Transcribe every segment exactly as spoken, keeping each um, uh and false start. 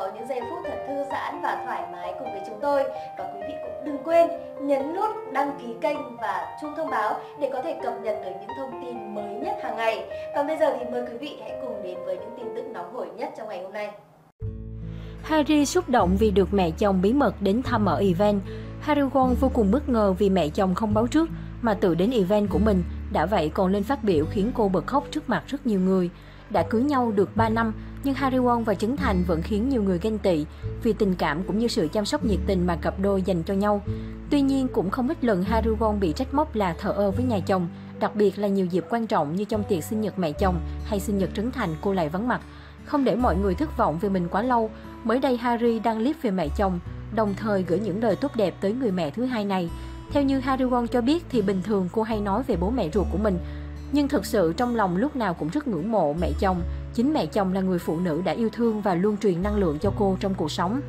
có những giây phút thật thư giãn và thoải mái cùng với chúng tôi. Và quý vị cũng đừng quên nhấn nút đăng ký kênh và chuông thông báo để có thể cập nhật được những thông tin mới nhất hàng ngày. Còn bây giờ thì mời quý vị hãy cùng đến với những tin tức nóng hổi nhất trong ngày hôm nay. Harry xúc động vì được mẹ chồng bí mật đến thăm ở event. Harry Won vô cùng bất ngờ vì mẹ chồng không báo trước mà tự đến event của mình, đã vậy còn lên phát biểu khiến cô bật khóc trước mặt rất nhiều người. Đã cưới nhau được ba năm, nhưng Harry Won và Trấn Thành vẫn khiến nhiều người ghen tị vì tình cảm cũng như sự chăm sóc nhiệt tình mà cặp đôi dành cho nhau. Tuy nhiên, cũng không ít lần Harry Won bị trách móc là thờ ơ với nhà chồng, đặc biệt là nhiều dịp quan trọng như trong tiệc sinh nhật mẹ chồng hay sinh nhật Trấn Thành cô lại vắng mặt. Không để mọi người thất vọng vì mình quá lâu, mới đây Harry đăng clip về mẹ chồng, đồng thời gửi những lời tốt đẹp tới người mẹ thứ hai này. Theo như Harry Won cho biết thì bình thường cô hay nói về bố mẹ ruột của mình, nhưng thực sự trong lòng lúc nào cũng rất ngưỡng mộ mẹ chồng. Chính mẹ chồng là người phụ nữ đã yêu thương và luôn truyền năng lượng cho cô trong cuộc sống.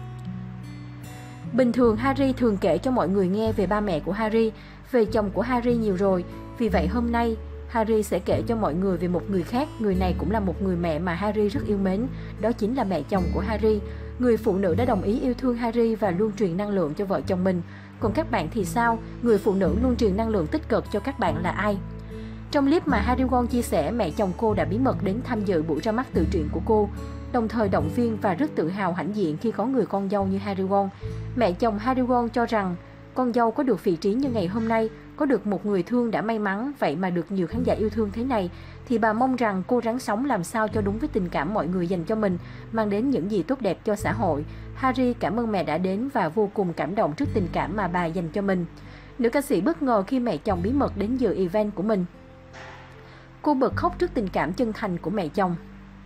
Bình thường Harry thường kể cho mọi người nghe về ba mẹ của Harry, về chồng của Harry nhiều rồi. Vì vậy hôm nay, Harry sẽ kể cho mọi người về một người khác. Người này cũng là một người mẹ mà Harry rất yêu mến, đó chính là mẹ chồng của Harry. Người phụ nữ đã đồng ý yêu thương Harry và luôn truyền năng lượng cho vợ chồng mình. Còn các bạn thì sao? Người phụ nữ luôn truyền năng lượng tích cực cho các bạn là ai? Trong clip mà Harry Won chia sẻ, mẹ chồng cô đã bí mật đến tham dự buổi ra mắt tự truyện của cô, đồng thời động viên và rất tự hào hãnh diện khi có người con dâu như Harry Won. Mẹ chồng Harry Won cho rằng con dâu có được vị trí như ngày hôm nay, có được một người thương đã may mắn, vậy mà được nhiều khán giả yêu thương thế này, thì bà mong rằng cô ráng sống làm sao cho đúng với tình cảm mọi người dành cho mình, mang đến những gì tốt đẹp cho xã hội. Harry cảm ơn mẹ đã đến và vô cùng cảm động trước tình cảm mà bà dành cho mình. Nữ ca sĩ bất ngờ khi mẹ chồng bí mật đến dự event của mình. Cô bật khóc trước tình cảm chân thành của mẹ chồng.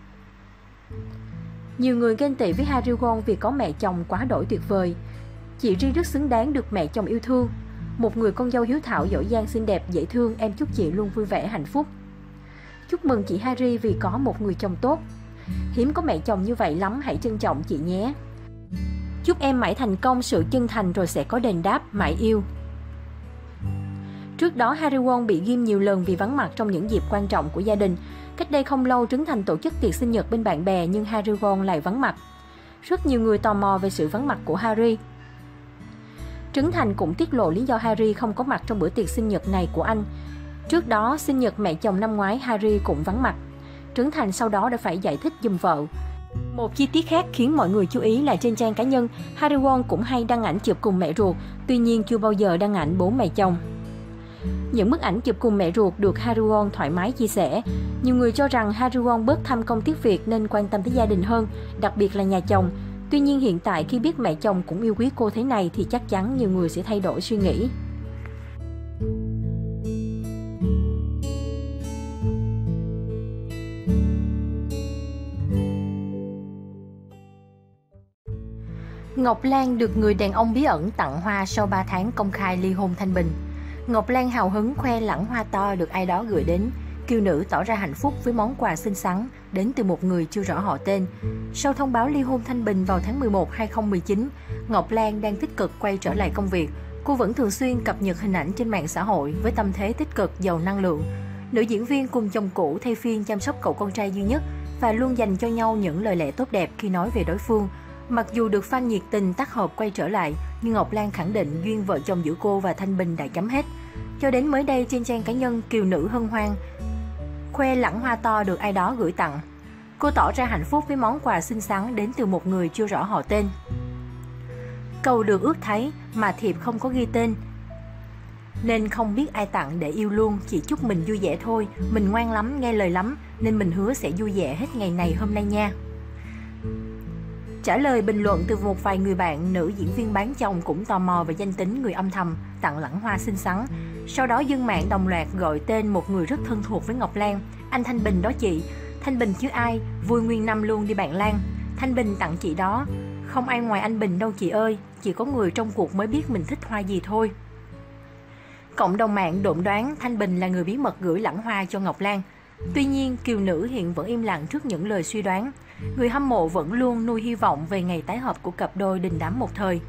Nhiều người ghen tị với Harry Won vì có mẹ chồng quá đổi tuyệt vời. Chị Ri rất xứng đáng được mẹ chồng yêu thương. Một người con dâu hiếu thảo, giỏi giang, xinh đẹp, dễ thương, em chúc chị luôn vui vẻ, hạnh phúc. Chúc mừng chị Harry vì có một người chồng tốt. Hiếm có mẹ chồng như vậy lắm, hãy trân trọng chị nhé. Chúc em mãi thành công, sự chân thành rồi sẽ có đền đáp, mãi yêu. Trước đó, Harry Won bị ghim nhiều lần vì vắng mặt trong những dịp quan trọng của gia đình. Cách đây không lâu, Trấn Thành tổ chức tiệc sinh nhật bên bạn bè nhưng Harry Won lại vắng mặt. Rất nhiều người tò mò về sự vắng mặt của Harry. Trấn Thành cũng tiết lộ lý do Harry không có mặt trong bữa tiệc sinh nhật này của anh. Trước đó, sinh nhật mẹ chồng năm ngoái, Harry cũng vắng mặt. Trấn Thành sau đó đã phải giải thích giùm vợ. Một chi tiết khác khiến mọi người chú ý là trên trang cá nhân, Harry Won cũng hay đăng ảnh chụp cùng mẹ ruột, tuy nhiên chưa bao giờ đăng ảnh bố mẹ chồng. Những bức ảnh chụp cùng mẹ ruột được Harry Won thoải mái chia sẻ. Nhiều người cho rằng Harry Won bớt tham công tiếc việc nên quan tâm tới gia đình hơn, đặc biệt là nhà chồng. Tuy nhiên hiện tại khi biết mẹ chồng cũng yêu quý cô thế này thì chắc chắn nhiều người sẽ thay đổi suy nghĩ. Ngọc Lan được người đàn ông bí ẩn tặng hoa sau ba tháng công khai ly hôn thanh bình. Ngọc Lan hào hứng khoe lẵng hoa to được ai đó gửi đến. Kiều nữ tỏ ra hạnh phúc với món quà xinh xắn đến từ một người chưa rõ họ tên. Sau thông báo ly hôn thanh bình vào tháng mười một năm hai nghìn không trăm mười chín, Ngọc Lan đang tích cực quay trở lại công việc. Cô vẫn thường xuyên cập nhật hình ảnh trên mạng xã hội với tâm thế tích cực, giàu năng lượng. Nữ diễn viên cùng chồng cũ thay phiên chăm sóc cậu con trai duy nhất và luôn dành cho nhau những lời lẽ tốt đẹp khi nói về đối phương. Mặc dù được fan nhiệt tình tác hợp quay trở lại, nhưng Ngọc Lan khẳng định duyên vợ chồng giữa cô và Thanh Bình đã chấm hết. Cho đến mới đây trên trang cá nhân, Kiều nữ hân hoan khoe lẵng hoa to được ai đó gửi tặng. Cô tỏ ra hạnh phúc với món quà xinh xắn đến từ một người chưa rõ họ tên. Cầu được ước thấy mà thiệp không có ghi tên, nên không biết ai tặng để yêu luôn, chỉ chúc mình vui vẻ thôi. Mình ngoan lắm, nghe lời lắm, nên mình hứa sẽ vui vẻ hết ngày này hôm nay nha. Trả lời bình luận từ một vài người bạn, nữ diễn viên bán chồng cũng tò mò về danh tính người âm thầm tặng lẵng hoa xinh xắn. Sau đó dân mạng đồng loạt gọi tên một người rất thân thuộc với Ngọc Lan. Anh Thanh Bình đó chị. Thanh Bình chứ ai, vui nguyên năm luôn đi bạn Lan. Thanh Bình tặng chị đó. Không ai ngoài anh Bình đâu chị ơi, chỉ có người trong cuộc mới biết mình thích hoa gì thôi. Cộng đồng mạng đồn đoán Thanh Bình là người bí mật gửi lẵng hoa cho Ngọc Lan. Tuy nhiên, Kiều nữ hiện vẫn im lặng trước những lời suy đoán. Người hâm mộ vẫn luôn nuôi hy vọng về ngày tái hợp của cặp đôi đình đám một thời.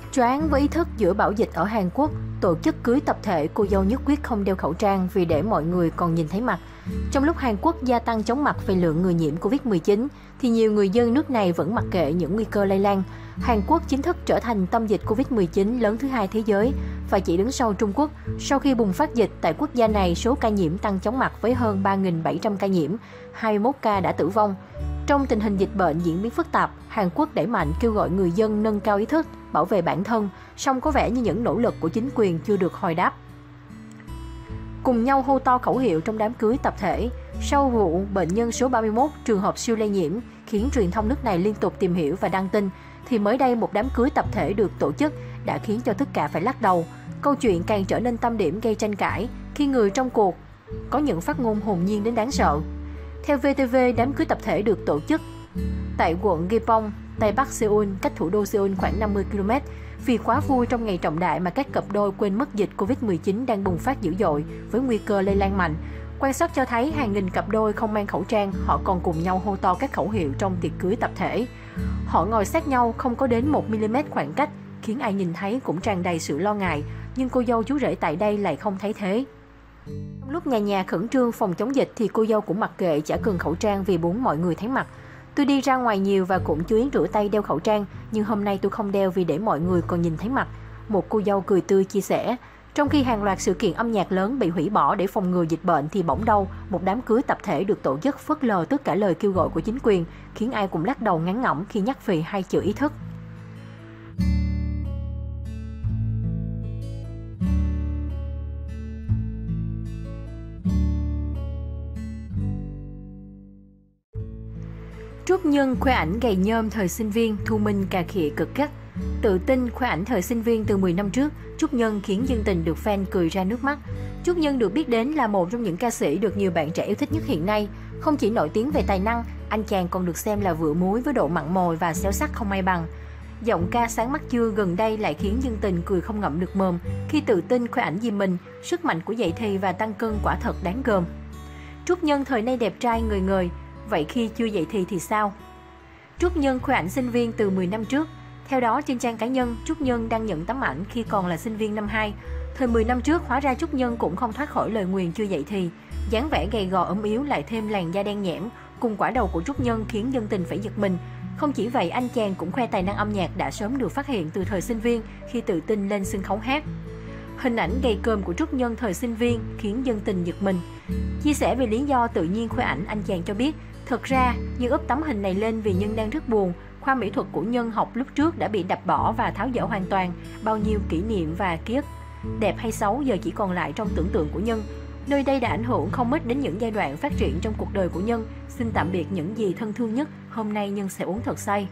Choáng với ý thức giữa bão dịch ở Hàn Quốc, tổ chức cưới tập thể, cô dâu nhất quyết không đeo khẩu trang vì để mọi người còn nhìn thấy mặt. Trong lúc Hàn Quốc gia tăng chóng mặt về lượng người nhiễm Covid mười chín, thì nhiều người dân nước này vẫn mặc kệ những nguy cơ lây lan. Hàn Quốc chính thức trở thành tâm dịch Covid mười chín lớn thứ hai thế giới và chỉ đứng sau Trung Quốc. Sau khi bùng phát dịch tại quốc gia này, số ca nhiễm tăng chóng mặt với hơn ba nghìn bảy trăm ca nhiễm, hai mươi mốt ca đã tử vong. Trong tình hình dịch bệnh diễn biến phức tạp, Hàn Quốc đẩy mạnh kêu gọi người dân nâng cao ý thức, bảo vệ bản thân, song có vẻ như những nỗ lực của chính quyền chưa được hồi đáp. Cùng nhau hô to khẩu hiệu trong đám cưới tập thể. Sau vụ bệnh nhân số ba mươi mốt, trường hợp siêu lây nhiễm, khiến truyền thông nước này liên tục tìm hiểu và đăng tin, thì mới đây một đám cưới tập thể được tổ chức đã khiến cho tất cả phải lắc đầu. Câu chuyện càng trở nên tâm điểm gây tranh cãi khi người trong cuộc có những phát ngôn hồn nhiên đến đáng sợ. Theo vê tê vê, đám cưới tập thể được tổ chức tại quận Gyeonggi, Tây Bắc Seoul, cách thủ đô Seoul khoảng năm mươi ki lô mét. Vì quá vui trong ngày trọng đại mà các cặp đôi quên mất dịch Covid mười chín đang bùng phát dữ dội với nguy cơ lây lan mạnh. Quan sát cho thấy hàng nghìn cặp đôi không mang khẩu trang, họ còn cùng nhau hô to các khẩu hiệu trong tiệc cưới tập thể. Họ ngồi sát nhau không có đến một mi li mét khoảng cách, khiến ai nhìn thấy cũng tràn đầy sự lo ngại, nhưng cô dâu chú rể tại đây lại không thấy thế. Trong lúc nhà nhà khẩn trương phòng chống dịch thì cô dâu cũng mặc kệ, chả cần khẩu trang vì muốn mọi người thấy mặt. Tôi đi ra ngoài nhiều và cũng chú ý rửa tay, đeo khẩu trang, nhưng hôm nay tôi không đeo vì để mọi người còn nhìn thấy mặt. Một cô dâu cười tươi chia sẻ. Trong khi hàng loạt sự kiện âm nhạc lớn bị hủy bỏ để phòng ngừa dịch bệnh thì bỗng đâu, một đám cưới tập thể được tổ chức phớt lờ tất cả lời kêu gọi của chính quyền, khiến ai cũng lắc đầu ngán ngẩm khi nhắc về hai chữ ý thức. Trúc Nhân khoe ảnh gầy nhôm thời sinh viên, Thu Minh cà khịa cực gắt. Tự tin khoe ảnh thời sinh viên từ mười năm trước, Trúc Nhân khiến dân tình được fan cười ra nước mắt. Trúc Nhân được biết đến là một trong những ca sĩ được nhiều bạn trẻ yêu thích nhất hiện nay. Không chỉ nổi tiếng về tài năng, anh chàng còn được xem là vựa muối với độ mặn mòi và xéo sắc không ai bằng. Giọng ca sáng mắt chưa gần đây lại khiến dân tình cười không ngậm được mồm khi tự tin khoe ảnh gì mình, sức mạnh của dậy thì và tăng cân quả thật đáng gờm. Trúc Nhân thời nay đẹp trai ngời ngời, vậy khi chưa dậy thì thì sao? Trúc Nhân khoe ảnh sinh viên từ mười năm trước. Theo đó, trên trang cá nhân, Trúc Nhân đăng nhận tấm ảnh khi còn là sinh viên năm hai. Thời mười năm trước, hóa ra Trúc Nhân cũng không thoát khỏi lời nguyền chưa dậy thì. Dáng vẻ gầy gò ốm yếu lại thêm làn da đen nhẽm, cùng quả đầu của Trúc Nhân khiến dân tình phải giật mình. Không chỉ vậy, anh chàng cũng khoe tài năng âm nhạc đã sớm được phát hiện từ thời sinh viên khi tự tin lên sân khấu hát. Hình ảnh gầy còm của Trúc Nhân thời sinh viên khiến dân tình giật mình. Chia sẻ về lý do tự nhiên khoe ảnh, anh chàng cho biết, thực ra, Nhân úp tấm hình này lên vì Nhân đang rất buồn. Khoa mỹ thuật của Nhân học lúc trước đã bị đập bỏ và tháo dỡ hoàn toàn. Bao nhiêu kỷ niệm và ký ức đẹp hay xấu giờ chỉ còn lại trong tưởng tượng của Nhân. Nơi đây đã ảnh hưởng không ít đến những giai đoạn phát triển trong cuộc đời của Nhân. Xin tạm biệt những gì thân thương nhất, hôm nay Nhân sẽ uống thật say.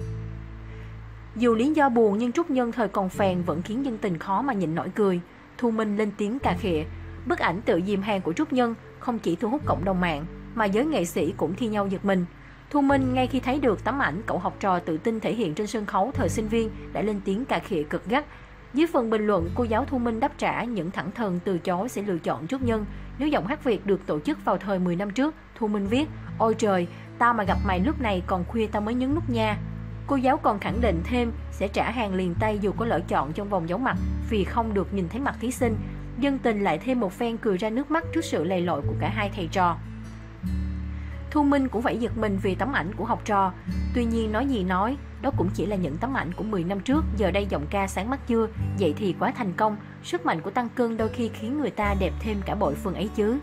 Dù lý do buồn nhưng Trúc Nhân thời còn phèn vẫn khiến dân tình khó mà nhịn nổi cười. Thu Minh lên tiếng cà khịa. Bức ảnh tự dìm hàng của Trúc Nhân không chỉ thu hút cộng đồng mạng mà giới nghệ sĩ cũng thi nhau giật mình. Thu Minh ngay khi thấy được tấm ảnh cậu học trò tự tin thể hiện trên sân khấu thời sinh viên đã lên tiếng cà khịa cực gắt. Dưới phần bình luận, cô giáo Thu Minh đáp trả những thẳng thừng từ chối sẽ lựa chọn Trúc Nhân nếu giọng hát Việt được tổ chức vào thời mười năm trước. Thu Minh viết: "Ôi trời, tao mà gặp mày lúc này còn khuya tao mới nhấn nút nha." Cô giáo còn khẳng định thêm sẽ trả hàng liền tay dù có lỡ chọn trong vòng giấu mặt vì không được nhìn thấy mặt thí sinh. Dân tình lại thêm một phen cười ra nước mắt trước sự lầy lội của cả hai thầy trò. Thu Minh cũng phải giật mình vì tấm ảnh của học trò. Tuy nhiên nói gì nói, đó cũng chỉ là những tấm ảnh của mười năm trước. Giờ đây giọng ca sáng mắt chưa, vậy thì quá thành công. Sức mạnh của tăng cân đôi khi khiến người ta đẹp thêm cả bội phần ấy chứ.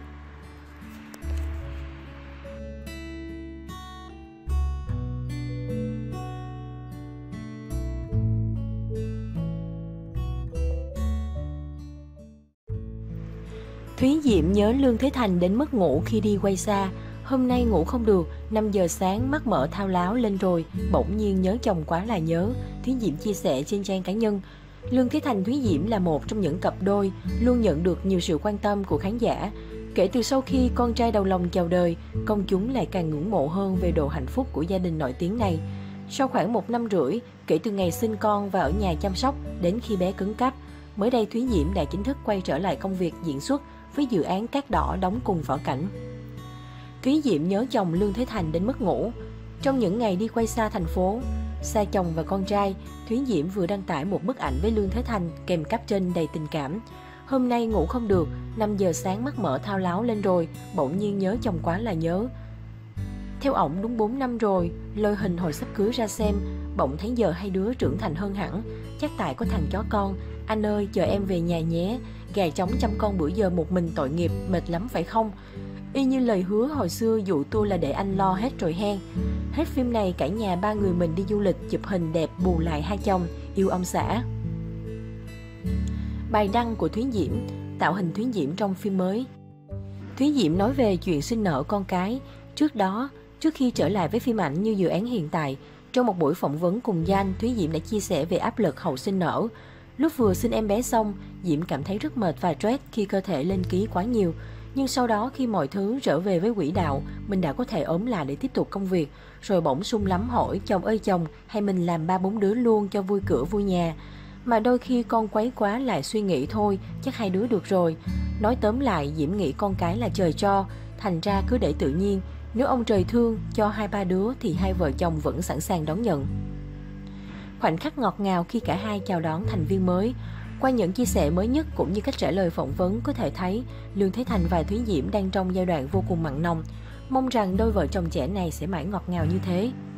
Thúy Diệm nhớ Lương Thế Thành đến mất ngủ khi đi quay xa. Hôm nay ngủ không được, năm giờ sáng mắt mở thao láo lên rồi, bỗng nhiên nhớ chồng quá là nhớ. Thúy Diệm chia sẻ trên trang cá nhân. Lương Thế Thành Thúy Diệm là một trong những cặp đôi luôn nhận được nhiều sự quan tâm của khán giả. Kể từ sau khi con trai đầu lòng chào đời, công chúng lại càng ngưỡng mộ hơn về độ hạnh phúc của gia đình nổi tiếng này. Sau khoảng một năm rưỡi, kể từ ngày sinh con và ở nhà chăm sóc đến khi bé cứng cáp, mới đây Thúy Diệm đã chính thức quay trở lại công việc diễn xuất với dự án Cát Đỏ đóng cùng Võ Cảnh. Thúy Diệm nhớ chồng Lương Thế Thành đến mất ngủ. Trong những ngày đi quay xa thành phố, xa chồng và con trai, Thúy Diễm vừa đăng tải một bức ảnh với Lương Thế Thành kèm caption đầy tình cảm. Hôm nay ngủ không được, năm giờ sáng mắt mở thao láo lên rồi, bỗng nhiên nhớ chồng quá là nhớ. Theo ổng đúng bốn năm rồi, lôi hình hồi sắp cưới ra xem, bỗng thấy giờ hai đứa trưởng thành hơn hẳn, chắc tại có thằng chó con. Anh ơi, chờ em về nhà nhé, gà trống chăm con bữa giờ một mình tội nghiệp, mệt lắm phải không? Y như lời hứa hồi xưa dụ tôi là để anh lo hết rồi hen. Hết phim này cả nhà ba người mình đi du lịch chụp hình đẹp bù lại hai chồng, yêu ông xã. Bài đăng của Thúy Diễm, tạo hình Thúy Diễm trong phim mới. Thúy Diễm nói về chuyện sinh nở con cái. Trước đó, trước khi trở lại với phim ảnh như dự án hiện tại, trong một buổi phỏng vấn cùng Danh, Thúy Diễm đã chia sẻ về áp lực hậu sinh nở. Lúc vừa sinh em bé xong, Diễm cảm thấy rất mệt và stress khi cơ thể lên ký quá nhiều. Nhưng sau đó khi mọi thứ trở về với quỹ đạo, mình đã có thể ốm lại để tiếp tục công việc. Rồi bỗng sung lắm hỏi, chồng ơi chồng, hay mình làm ba bốn đứa luôn cho vui cửa vui nhà. Mà đôi khi con quấy quá lại suy nghĩ thôi, chắc hai đứa được rồi. Nói tóm lại, Diễm nghĩ con cái là trời cho, thành ra cứ để tự nhiên. Nếu ông trời thương cho hai ba đứa thì hai vợ chồng vẫn sẵn sàng đón nhận. Khoảnh khắc ngọt ngào khi cả hai chào đón thành viên mới. Qua những chia sẻ mới nhất cũng như cách trả lời phỏng vấn có thể thấy Lương Thế Thành và Thúy Diễm đang trong giai đoạn vô cùng mặn nồng. Mong rằng đôi vợ chồng trẻ này sẽ mãi ngọt ngào như thế.